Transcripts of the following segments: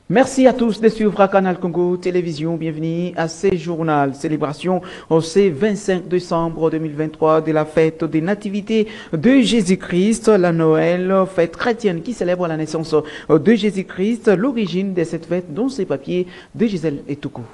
Merci à tous de suivre Canal Congo Télévision. Bienvenue à ce journal célébration au 25 décembre 2023 de la fête des nativités de Jésus-Christ, la Noël, fête chrétienne qui célèbre la naissance de Jésus-Christ, l'origine de cette fête dont ces papiers de Gisèle et Toukou.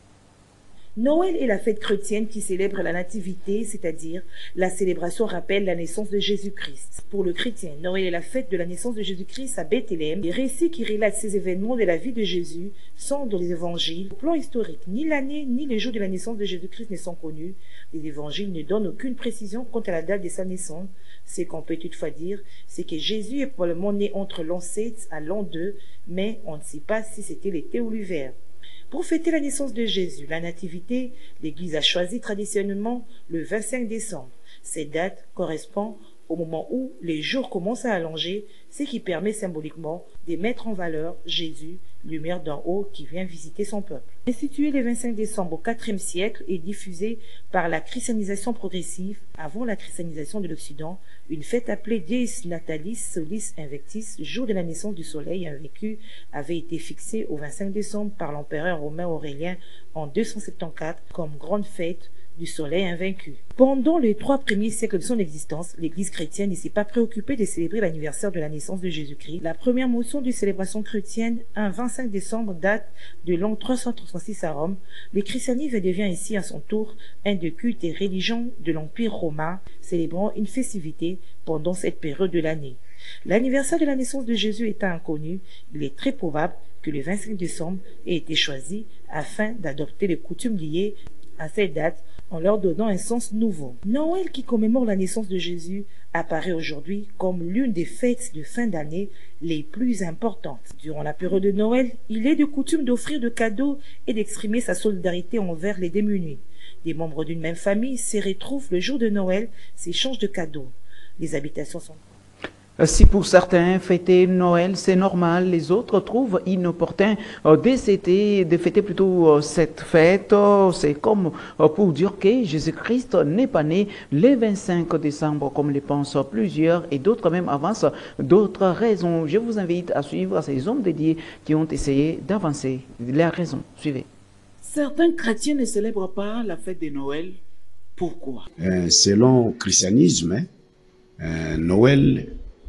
Noël est la fête chrétienne qui célèbre la nativité, c'est-à-dire la célébration rappelle la naissance de Jésus-Christ. Pour le chrétien, Noël est la fête de la naissance de Jésus-Christ à Bethléem. Les récits qui relatent ces événements de la vie de Jésus sont dans les évangiles. Au plan historique, ni l'année ni les jours de la naissance de Jésus-Christ ne sont connus. Les évangiles ne donnent aucune précision quant à la date de sa naissance. Ce qu'on peut toutefois dire, c'est que Jésus est probablement né entre l'an 7 à l'an 2, mais on ne sait pas si c'était l'été ou l'hiver. Pour fêter la naissance de Jésus, la nativité, l'Église a choisi traditionnellement le 25 décembre. Cette date correspond au moment où les jours commencent à allonger, ce qui permet symboliquement de mettre en valeur Jésus, lumière d'en haut qui vient visiter son peuple. Institué le 25 décembre au IVe siècle et diffusé par la christianisation progressive avant la christianisation de l'Occident, une fête appelée Dies Natalis Solis Invictus, jour de la naissance du soleil invaincu, avait été fixée au 25 décembre par l'empereur romain Aurélien en 274 comme grande fête du soleil invaincu. Pendant les 3 premiers siècles de son existence, l'Église chrétienne ne s'est pas préoccupée de célébrer l'anniversaire de la naissance de Jésus-Christ. La première mention de célébration chrétienne, un 25 décembre, date de l'an 336 à Rome. Le christianisme devient ici à son tour un des cultes et religions de l'Empire romain, célébrant une festivité pendant cette période de l'année. L'anniversaire de la naissance de Jésus étant inconnu, il est très probable que le 25 décembre ait été choisi afin d'adopter les coutumes liées à cette date en leur donnant un sens nouveau. Noël, qui commémore la naissance de Jésus, apparaît aujourd'hui comme l'une des fêtes de fin d'année les plus importantes. Durant la période de Noël, il est de coutume d'offrir de cadeaux et d'exprimer sa solidarité envers les démunis. Des membres d'une même famille se retrouvent le jour de Noël, s'échangent de cadeaux. Les habitations sont... Si pour certains, fêter Noël, c'est normal, les autres trouvent inopportun de fêter plutôt cette fête. C'est comme pour dire que Jésus-Christ n'est pas né le 25 décembre, comme le pensent plusieurs, et d'autres même avancent d'autres raisons. Je vous invite à suivre ces hommes dédiés qui ont essayé d'avancer les raisons. Suivez. Certains chrétiens ne célèbrent pas la fête de Noël. Pourquoi? Selon le christianisme, Noël...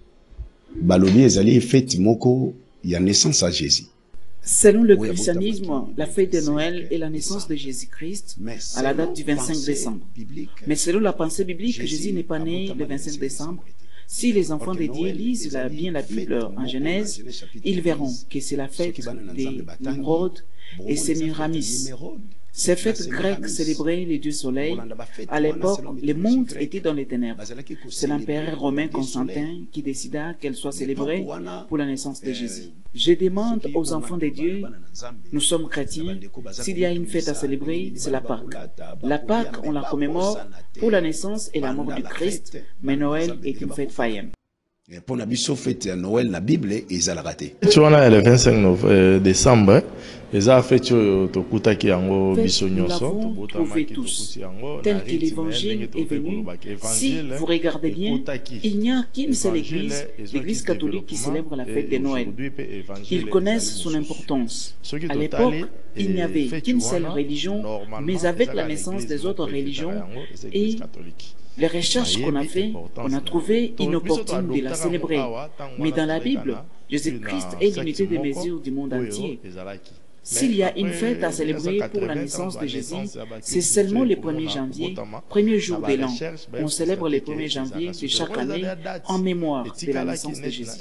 Balobi ezali fête moko ya naissance à Jésus. Selon le christianisme, la fête de Noël est la naissance de Jésus-Christ à la date du 25 décembre. Mais selon la pensée biblique, Jésus n'est pas né le 25 décembre. Si les enfants de Dieu lisent bien la Bible en Genèse, ils verront que c'est la fête des Nimrod et Sémiramis. Ces fêtes grecques célébraient les dieux soleils. À l'époque, le monde était dans les ténèbres. C'est l'empereur romain Constantin qui décida qu'elle soit célébrée pour la naissance de Jésus. Je demande aux enfants de Dieu, nous sommes chrétiens, s'il y a une fête à célébrer, c'est la Pâque. La Pâque, on la commémore pour la naissance et la mort du Christ, mais Noël est une fête païenne. Pour la fête à Noël, la Bible est raté. Tu vois là, le 25 décembre, les a fait tu qui yango nous l'avons trouvé tous, tel que l'évangile est venu. Si vous regardez bien, il n'y a qu'une seule église, l'église catholique qui célèbre la fête de Noël. Ils connaissent son importance. À l'époque, il n'y avait qu'une seule religion, mais avec la naissance des autres religions et les recherches qu'on a fait, on a trouvé inopportune de la célébrer. Mais dans la Bible, Jésus-Christ est l'unité de mesure du monde entier. S'il y a une fête à célébrer pour la naissance de Jésus, c'est seulement le 1er janvier, premier jour de l'an. On célèbre le 1er janvier de chaque année en mémoire de la naissance de Jésus.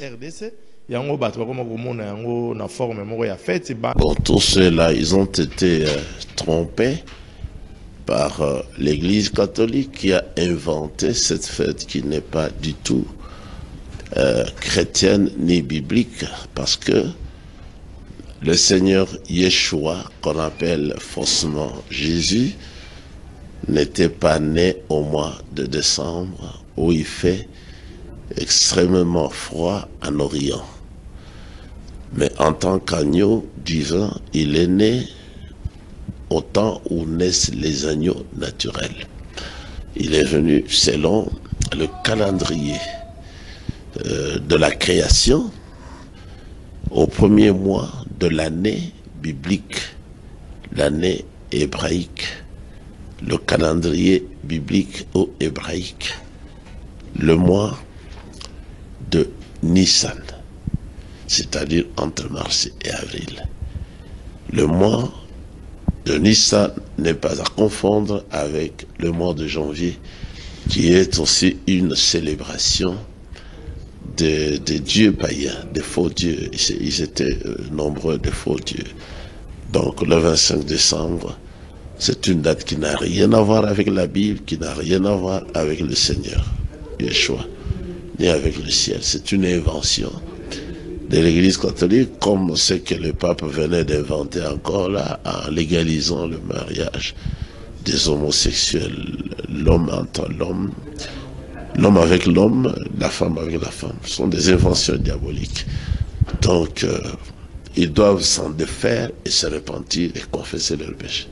Bon, tous ceux-là, ils ont été trompés par l'Église catholique qui a inventé cette fête qui n'est pas du tout chrétienne ni biblique, parce que le Seigneur Yeshua, qu'on appelle faussement Jésus, n'était pas né au mois de décembre où il fait extrêmement froid en Orient. Mais en tant qu'agneau divin, il est né au temps où naissent les agneaux naturels. Il est venu selon le calendrier de la création au premier mois de l'année biblique, l'année hébraïque, le calendrier biblique ou hébraïque, le mois de Nissan, c'est-à-dire entre mars et avril. Le mois de Nissan n'est pas à confondre avec le mois de janvier, qui est aussi une célébration des dieux païens, des faux dieux. Ils étaient nombreux, des faux dieux. Donc le 25 décembre, c'est une date qui n'a rien à voir avec la Bible, qui n'a rien à voir avec le Seigneur, Yeshua, ni avec le ciel. C'est une invention de l'Église catholique, comme ce que le pape venait d'inventer encore là, en légalisant le mariage des homosexuels, l'homme entre l'homme, l'homme avec l'homme, la femme avec la femme. Ce sont des inventions diaboliques. Donc, ils doivent s'en défaire et se repentir et confesser leurs péchés.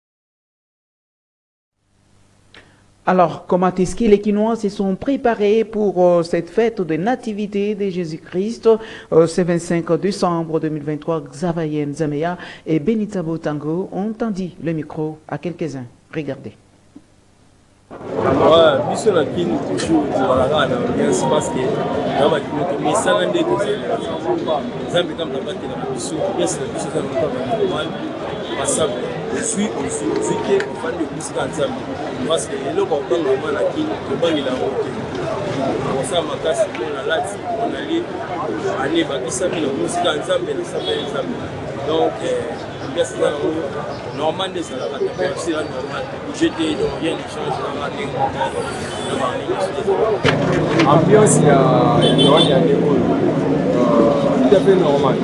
Alors, comment est-ce que les Quinois se sont préparés pour cette fête de nativité de Jésus-Christ ce 25 décembre 2023? Xavayen Zamea et Benita Botango ont tendu le micro à quelques-uns. Regardez. Biso na kini toujours zalaka na ambiance parce que na ba kimoto misanga nde ko zambi kama nabati na biso yes na biso zambi kama normal passable aussi que fandi kusika nzambi parce que eloko okanga mwana kini to bangela ote on sa makasi na lati on ali ani bakisa mina kusika nzambi na sabe nzambi donc ambiance na normal des la température c'est normal jeter donc rien ne change dans la ambiance ya l'école tout à fait normal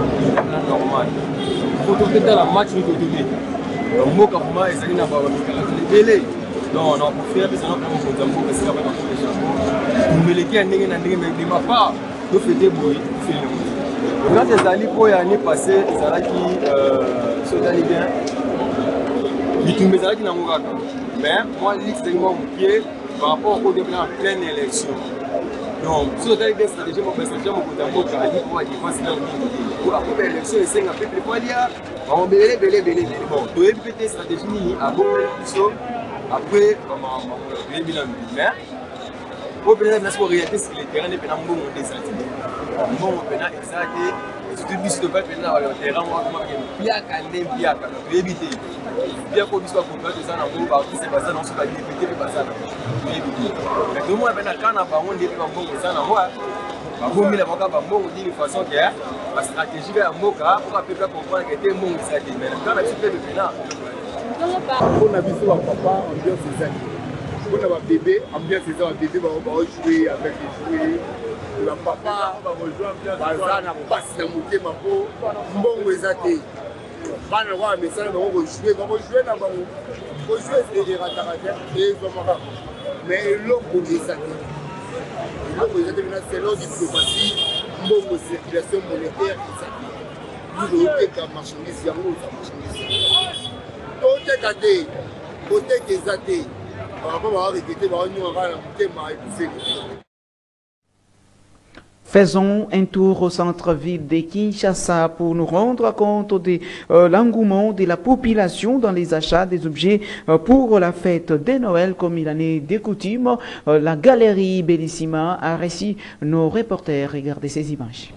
faut tout dans la match ni tout donc moi comme moi ezali na ba belé donc on peut faire ça pour nous zambo parce que pas les gens meleki ndenge na ndenge mais ma part do fêter boy quand ezali po ya année passée ezalaki sotali bien bitumbe ezalaki na ngokaka mais moi liste moi pied par rapport au développement en pleine élection donc sotali bien stratégie mon stratégie mon côté mboka ali pour défense na pour la première élection et senga peuple pour dire on belé bon to épéter stratégie ni à bon biso après on bilan mais au pénal na sport réalité c'est le terrain de pénal mbongo desati mbongo pénal exact surtout biso to pas pénal au terrain moi comme bien calé bien éviter bien ko biso ko ba ça na mbongo ba c'est pas ça non c'est pas député pas ça éviter mais tout moi pénal quand na ba on dit ba mbongo ça na moi ba bombi la boka ba mbongo d'une façon que la stratégie va mboka pour peuple comprendre que té mbongo ça dit mais quand na super de pénal on a biso ba papa on bien c'est ça. On a un bébé, ambiance c'est ça, un bébé va jouer avec les jouets. Le papa va rejoindre na passe na moté ma peau. Mbongo ezate. Bana wa message va jouer na bango. Ko jouer c'est des ratarater et zomara. Mais l'autre ezate. L'autre ezate c'est l'ordre diplomatie, mbongo circulation monétaire ezate. Nous devons que marchandise yango ça marchandise. Tout est gâté. Côté ezate. Faisons un tour au centre-ville de Kinshasa pour nous rendre compte de l'engouement de la population dans les achats des objets pour la fête de Noël. Comme il en est de coutume, la galerie Bellissima a reçu nos reporters. Regardez ces images.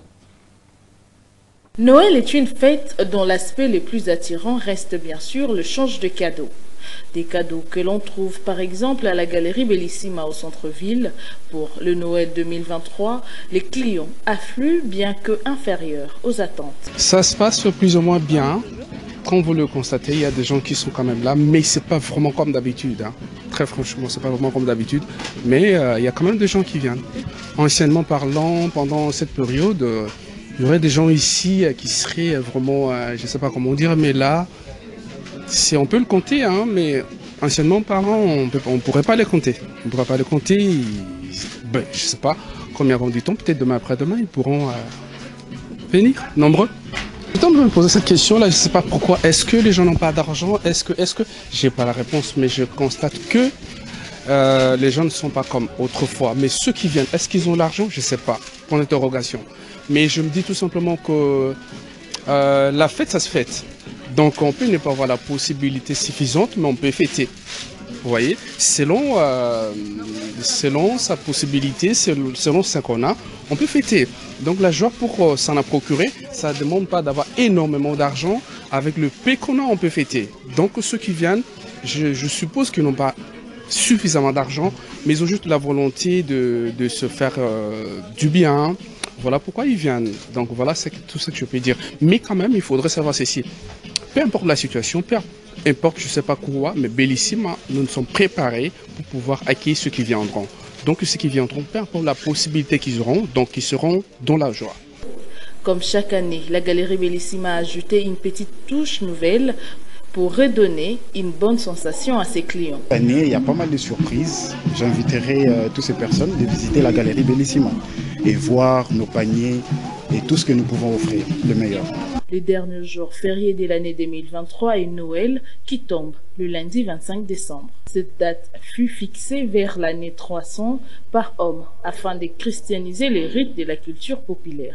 Noël est une fête dont l'aspect le plus attirant reste bien sûr le change de cadeaux. Des cadeaux que l'on trouve par exemple à la galerie Bellissima au centre-ville. Pour le Noël 2023, les clients affluent bien que inférieurs aux attentes. Ça se passe plus ou moins bien. Comme vous le constatez, il y a des gens qui sont quand même là, mais c'est pas vraiment comme d'habitude. Hein. Très franchement, c'est pas vraiment comme d'habitude. Mais il y a quand même des gens qui viennent. Anciennement parlant, pendant cette période, il y aurait des gens ici qui seraient vraiment, je sais pas comment dire, mais là, on peut le compter, hein, mais anciennement parlant, on ne pourrait pas les compter. On ne pourrait pas les compter. Ben, je ne sais pas combien vont du temps, peut-être demain après-demain, ils pourront venir, nombreux. Tout le temps de me poser cette question-là, je ne sais pas pourquoi. Est-ce que les gens n'ont pas d'argent? Est-ce que j'ai pas la réponse, mais je constate que les gens ne sont pas comme autrefois. Mais ceux qui viennent, est-ce qu'ils ont l'argent? Je ne sais pas. Point d'interrogation. Mais je me dis tout simplement que la fête, ça se fête. Donc on peut ne pas avoir la possibilité suffisante, mais on peut fêter. Vous voyez, selon sa possibilité, selon ce qu'on a, on peut fêter. Donc la joie pour s'en a procuré, ça ne demande pas d'avoir énormément d'argent. Avec le peu qu'on a, on peut fêter. Donc ceux qui viennent, je suppose qu'ils n'ont pas suffisamment d'argent, mais ils ont juste la volonté de se faire du bien. Voilà pourquoi ils viennent. Donc voilà, c'est tout ce que je peux dire. Mais quand même, il faudrait savoir ceci. Peu importe la situation, peu importe je ne sais pas quoi, mais Bellissima, nous nous sommes préparés pour pouvoir accueillir ceux qui viendront. Donc ceux qui viendront, peu importe la possibilité qu'ils auront, donc ils seront dans la joie. Comme chaque année, la Galerie Bellissima a ajouté une petite touche nouvelle pour redonner une bonne sensation à ses clients. Cette année, il y a pas mal de surprises. J'inviterai toutes ces personnes de visiter la Galerie Bellissima et voir nos paniers et tout ce que nous pouvons offrir, le meilleur. Les derniers jours fériés de l'année 2023 et Noël qui tombe le lundi 25 décembre. Cette date fut fixée vers l'année 300 par homme afin de christianiser les rites de la culture populaire.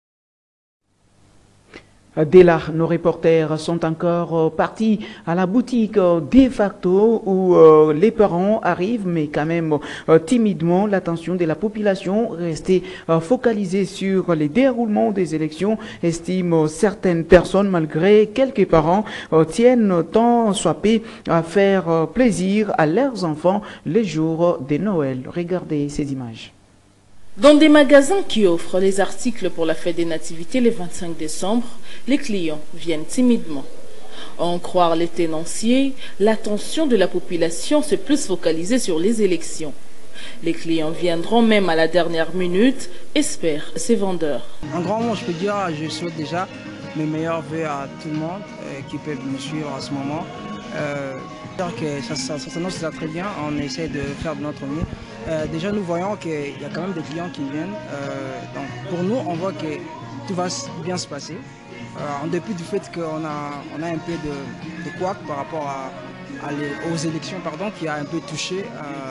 Dès là, nos reporters sont encore partis à la boutique de facto où les parents arrivent, mais quand même timidement. L'attention de la population restée focalisée sur les déroulements des élections, estiment certaines personnes, malgré quelques parents tiennent tant soit peu à faire plaisir à leurs enfants les jours de Noël. Regardez ces images. Dans des magasins qui offrent les articles pour la fête des nativités le 25 décembre, les clients viennent timidement. À en croire les tenanciers, l'attention de la population s'est plus focalisée sur les élections. Les clients viendront même à la dernière minute, espèrent ces vendeurs. En grand mot, je peux dire, je souhaite déjà mes meilleurs vœux à tout le monde qui peut me suivre en ce moment. Que ça s'annonce très bien, on essaie de faire de notre mieux. Déjà nous voyons qu'il y a quand même des clients qui viennent, donc pour nous on voit que tout va bien se passer, en dépit du fait qu'on a un peu de couac par rapport aux élections qui a un peu touché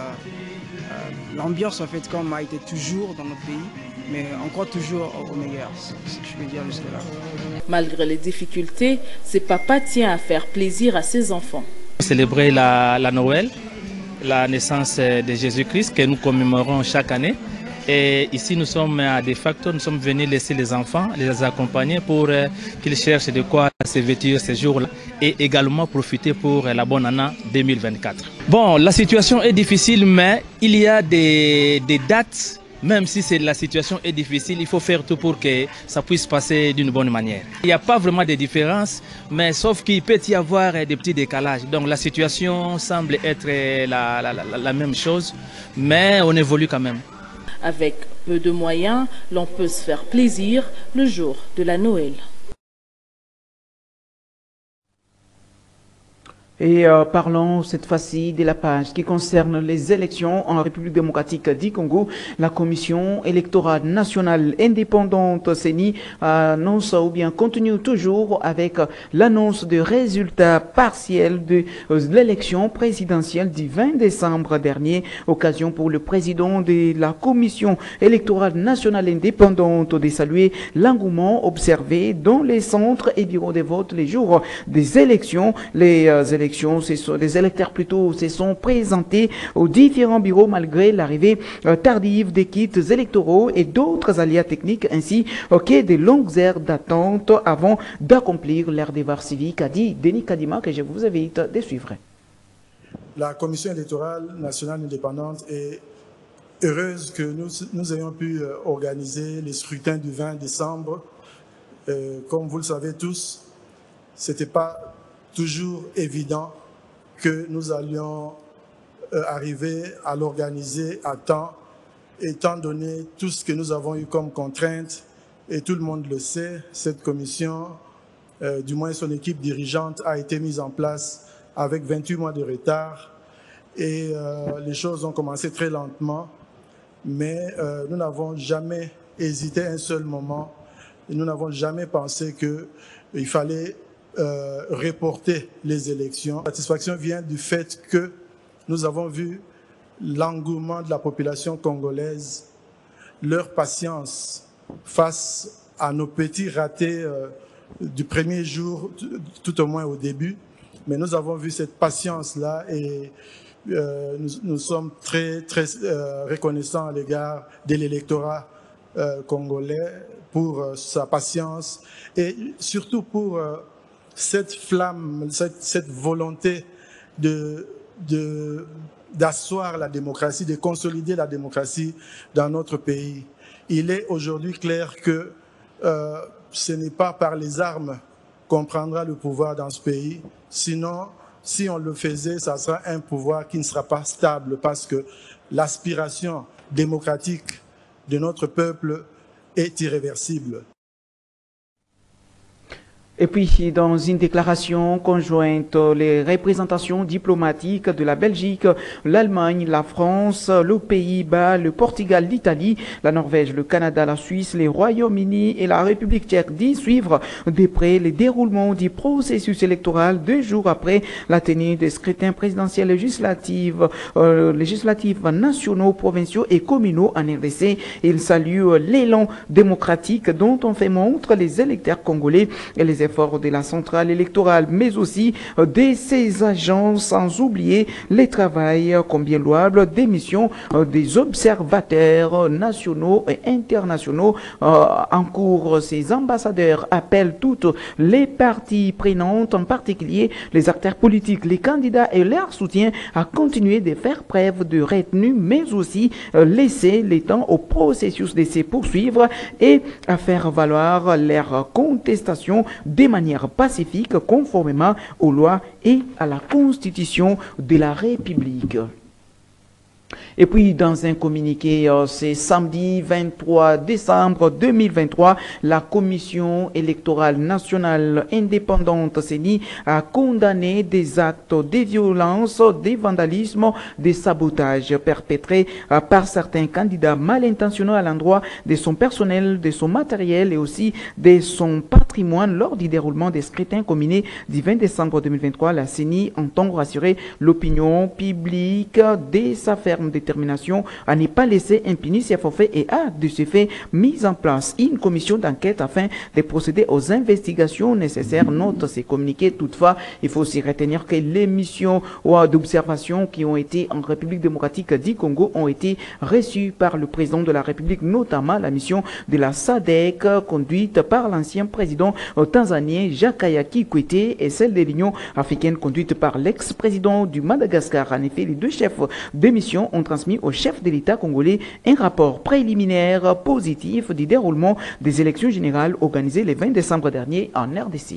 l'ambiance en fait comme a été toujours dans notre pays, mais on croit toujours au meilleur, c'est ce que je peux dire jusque là. Malgré les difficultés, ce papa tient à faire plaisir à ses enfants. Célébrer la Noël, la naissance de Jésus-Christ que nous commémorons chaque année. Et ici, nous sommes à de facto, nous sommes venus laisser les enfants, les accompagner pour qu'ils cherchent de quoi se vêtir ces jours-là et également profiter pour la bonne année 2024. Bon, la situation est difficile, mais il y a des dates. Même si la situation est difficile, il faut faire tout pour que ça puisse passer d'une bonne manière. Il n'y a pas vraiment de différence, mais sauf qu'il peut y avoir des petits décalages. Donc la situation semble être la même chose, mais on évolue quand même. Avec peu de moyens, l'on peut se faire plaisir le jour de la Noël. Et parlons cette fois-ci de la page qui concerne les élections en République démocratique du Congo. La Commission électorale nationale indépendante CENI annonce ou bien continue toujours avec l'annonce de résultats partiels de l'élection présidentielle du 20 décembre dernier. Occasion pour le président de la Commission électorale nationale indépendante de saluer l'engouement observé dans les centres et bureaux de vote les jours des élections. Les électeurs plutôt se sont présentés aux différents bureaux malgré l'arrivée tardive des kits électoraux et d'autres aléas techniques ainsi que des longues heures d'attente avant d'accomplir leur devoir civique, a dit Denis Kadima, que je vous invite à suivre. La Commission électorale nationale indépendante est heureuse que nous ayons pu organiser les scrutins du 20 décembre. Comme vous le savez tous, ce n'était pas toujours évident que nous allions arriver à l'organiser à temps, étant donné tout ce que nous avons eu comme contrainte, et tout le monde le sait, cette commission, du moins son équipe dirigeante, a été mise en place avec 28 mois de retard, et les choses ont commencé très lentement, mais nous n'avons jamais hésité un seul moment, et nous n'avons jamais pensé qu'il fallait reporter les élections. La satisfaction vient du fait que nous avons vu l'engouement de la population congolaise, leur patience face à nos petits ratés du premier jour, tout au moins au début. Mais nous avons vu cette patience-là et nous sommes très reconnaissants à l'égard de l'électorat congolais pour sa patience et surtout pour cette flamme, cette volonté d'asseoir la démocratie, de consolider la démocratie dans notre pays. Il est aujourd'hui clair que ce n'est pas par les armes qu'on prendra le pouvoir dans ce pays. Sinon, si on le faisait, ça sera un pouvoir qui ne sera pas stable parce que l'aspiration démocratique de notre peuple est irréversible. Et puis, dans une déclaration conjointe, les représentations diplomatiques de la Belgique, l'Allemagne, la France, le Pays-Bas, le Portugal, l'Italie, la Norvège, le Canada, la Suisse, les Royaumes-Unis et la République tchèque disent suivre de près les déroulements du processus électoral 2 jours après la tenue des scrutins présidentiels législatifs nationaux, provinciaux et communaux en RDC. Ils saluent l'élan démocratique dont ont fait montre les électeurs congolais et les efforts de la centrale électorale, mais aussi de ses agents, sans oublier les travail combien louable des missions des observateurs nationaux et internationaux en cours. Ces ambassadeurs appellent toutes les parties prenantes, en particulier les acteurs politiques, les candidats et leur soutien à continuer de faire preuve de retenue, mais aussi laisser le temps au processus de se poursuivre et à faire valoir leurs contestations de manière pacifique, conformément aux lois et à la Constitution de la République. Et puis, dans un communiqué, c'est samedi 23 décembre 2023, la Commission électorale nationale indépendante CENI a condamné des actes de violence, de vandalisme, de sabotage perpétrés par certains candidats mal intentionnés à l'endroit de son personnel, de son matériel et aussi de son patrimoine lors du déroulement des scrutins combinés du 20 décembre 2023. La CENI entend rassurer l'opinion publique de sa ferme détermination à ne pas laisser impunis ces faits et a de ce fait mis en place une commission d'enquête afin de procéder aux investigations nécessaires. Note ces communiqués. Toutefois, il faut aussi retenir que les missions d'observation qui ont été en République démocratique du Congo ont été reçues par le président de la République, notamment la mission de la SADC conduite par l'ancien président tanzanien Jakaya Kikwete et celle de l'Union africaine conduite par l'ex-président du Madagascar. En effet, les deux chefs de mission ont transmis au chef de l'État congolais un rapport préliminaire positif du déroulement des élections générales organisées le 20 décembre dernier en RDC.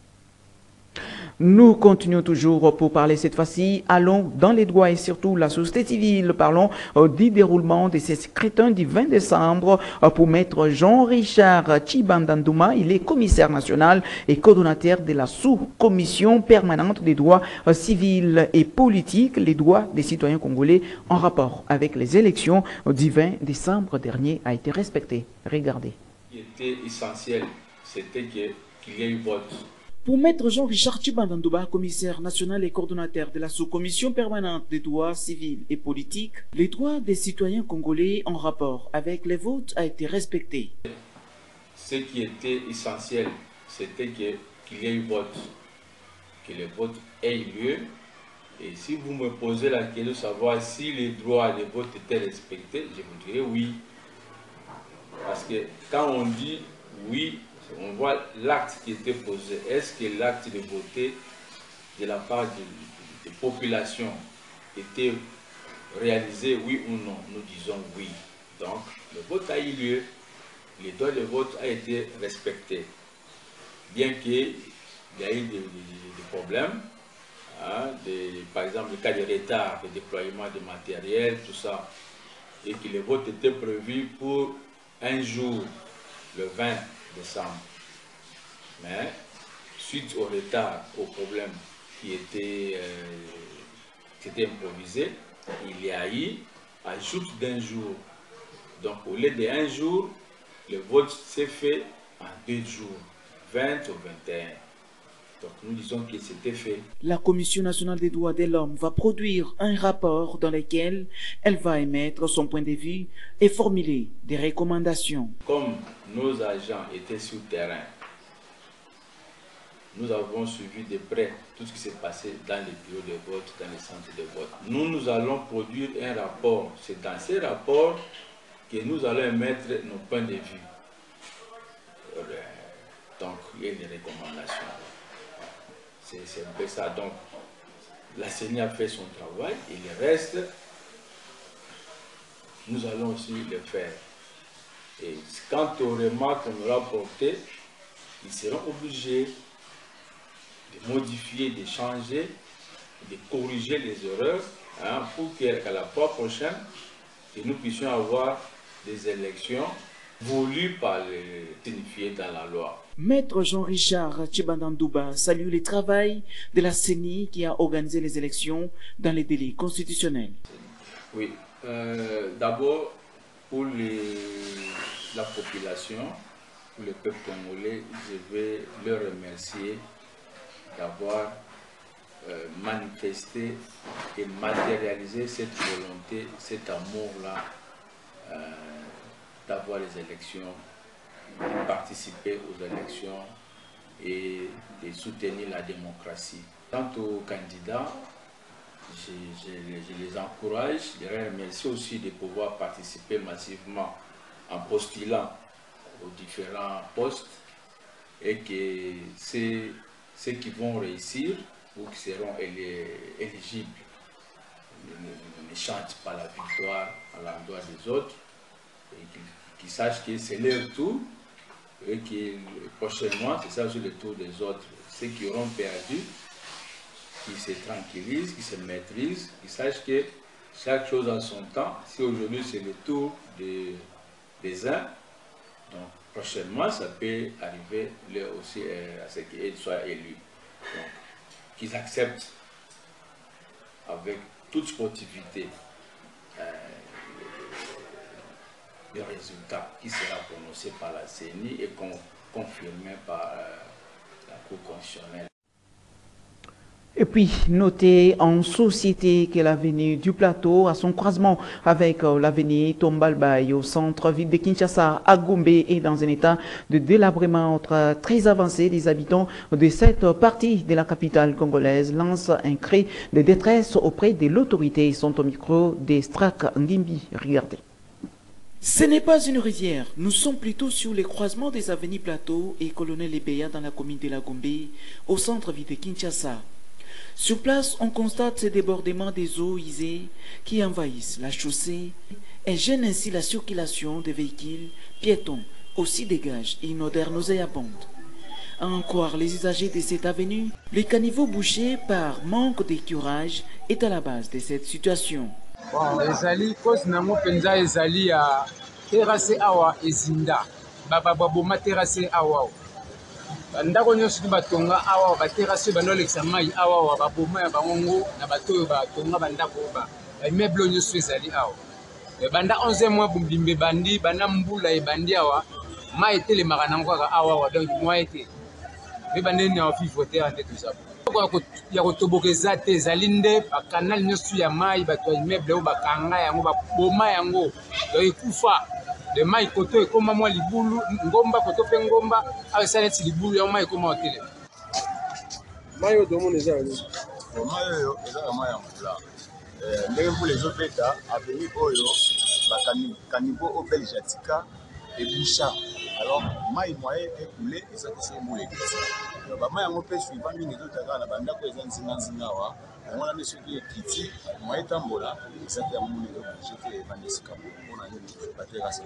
Nous continuons toujours pour parler cette fois-ci. Allons dans les droits et surtout la société civile. Parlons du déroulement de ces scrutins du 20 décembre pour maître Jean-Richard Chibandandouma. Il est commissaire national et coordonnateur de la sous-commission permanente des droits civils et politiques, les droits des citoyens congolais en rapport avec les élections du 20 décembre dernier a été respecté. Regardez. Ce qui était essentiel, c'était qu'il y ait eu vote. Pour maître Jean-Richard Chibandandouma, commissaire national et coordonnateur de la sous-commission permanente des droits civils et politiques, les droits des citoyens congolais en rapport avec les votes a été respecté. Ce qui était essentiel, c'était qu'il y ait eu vote, que le vote ait lieu. Et si vous me posez la question de savoir si les droits de vote étaient respectés, je vous dirais oui. Parce que quand on dit oui, on voit l'acte qui était posé. Est-ce que l'acte de voter de la part des populations était réalisé, oui ou non? Nous disons oui. Donc, le vote a eu lieu, les droits de vote a été respecté. Bien qu'il y ait eu des problèmes, hein, par exemple le cas de retard, de déploiement de matériel, tout ça, et que le vote était prévu pour un jour, le 20 décembre. Mais suite au retard, au problème qui était improvisé, il y a eu ajout d'un jour. Donc au lieu d'un jour, le vote s'est fait en 2 jours, 20 ou 21. Donc nous disons que c'était fait. La Commission nationale des droits de l'homme va produire un rapport dans lequel elle va émettre son point de vue et formuler des recommandations. Comme nos agents étaient sur le terrain, nous avons suivi de près tout ce qui s'est passé dans les bureaux de vote, dans les centres de vote. Nous allons produire un rapport. C'est dans ces rapports que nous allons émettre nos points de vue. Donc, il y a des recommandations. C'est un peu ça. Donc, la CENI a fait son travail et le reste, nous allons aussi le faire. Et quant aux remarques qu'on aura portées, ils seront obligés de modifier, de changer, de corriger les erreurs pour qu'à la fois prochaine, que nous puissions avoir des élections voulues par les signifiés dans la loi. Maître Jean-Richard Tchibandandouba salue le travail de la CENI qui a organisé les élections dans les délais constitutionnels. Oui, d'abord pour la population, pour le peuple congolais, je vais leur remercier d'avoir manifesté et matérialisé cette volonté, cet amour-là d'avoir les élections, de participer aux élections et de soutenir la démocratie. Quant aux candidats, je les encourage, je les remercie aussi de pouvoir participer massivement en postulant aux différents postes et que ceux qui vont réussir ou qui seront éligibles ne chantent pas la victoire à l'endroit des autres et qu'ils sachent que c'est leur tour et que prochainement c'est ça aussi le tour des autres. Ceux qui auront perdu, qui se tranquillisent, qui se maîtrisent, qui sachent que chaque chose a son temps. Si aujourd'hui c'est le tour des uns, donc prochainement ça peut arriver leur aussi à ce qu'ils soient élus. Donc qu'ils acceptent avec toute sportivité le résultat qui sera prononcé par la CENI et confirmé par la Cour constitutionnelle. Et puis, notez en société que l'avenue du Plateau, à son croisement avec l'avenue Tombalbaye au centre-ville de Kinshasa, à Gombe, est dans un état de délabrement très avancé. Les habitants de cette partie de la capitale congolaise lancent un cri de détresse auprès de l'autorité. Ils sont au micro des Strak Ngimbi. Regardez. Ce n'est pas une rivière, nous sommes plutôt sur les croisements des avenues Plateau et Colonel Ebeya dans la commune de la Gombe, au centre-ville de Kinshasa. Sur place, on constate ce débordement des eaux usées qui envahissent la chaussée et gênent ainsi la circulation des véhicules piétons, aussi dégagent une odeur nauséabonde. À en croire les usagers de cette avenue, le caniveau bouché par manque de curage est à la base de cette situation. Bon, ezali cause nango penza ezali ya terrasse awa ezinda baba boma terrasse awa ndako nyonso batonga awa ba terrasse bando lekisa mai awa baboma ya bango na bato batonga bandako ba immeuble nyonso ezali awa banda 11 mois bumbimbe bandi bana mbula ebandi awa mai etelemaka nango kaka awa donc moi ete be bande ni vivre terre ante tout ça ya kotoboka eza te ezali nde bakanali nyonso ya mai bato ya immeuble oyo bakanga yango baboma yango donc ekufa de mai koto ekoma mwa libulu ngomba koto mpe ngomba awa esala neti libulu yango mai ekoma otele mai oyo tomona eza yango mai oyo ezaka mai ya mbula ndenge mbula ezobeta aveni oyo bakanivo oyo belge atika ebusha alors mai moyen ekule eza te soki mbula ekiti bamai yango mpe suivant mingi ezotaka na bandako eza nzinga awa yango wana nde soki ekiti moyen etambola eza te ya mbula ezoblige te ebanda esika mpona nini baterase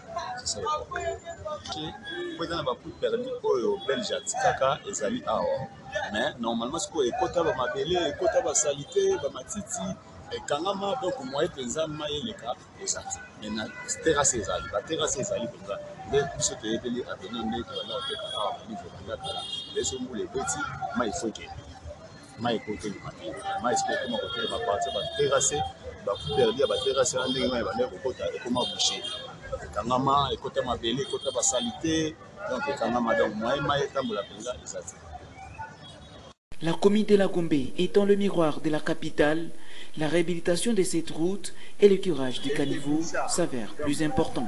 po eza na bapout permis oyo belge atikaka ezali awa mais normalement sikoyo ekota bamabele ekota basalite bamatiti ekangama donc moyen mpenza mai eleka eza te maintenant terrasse ezali baterrasse ezali mpenza nde biso toyebeli avenir nde tobanda koteka awa banivo bandakala leso mbula ebeti mai ifo ekende mai ekotelema te mai siko ekoma kotelema parti baterrasse baperdi ya baterrasse wana ndenge mai ebanda kokota ekoma boucher ekangama ekota mabele ekota basalite donc ekangama donc moyen mai etambola mpenza eza te. La commune de la Gombe étant le miroir de la capitale, la réhabilitation de cette route et le curage du caniveau s'avèrent plus importants.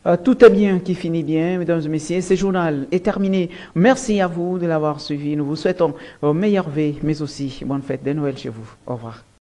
Tout est bien qui finit bien, mesdames et messieurs. Ce journal est terminé. Merci à vous de l'avoir suivi. Nous vous souhaitons meilleures vœux, mais aussi bonne fête de Noël chez vous. Au revoir.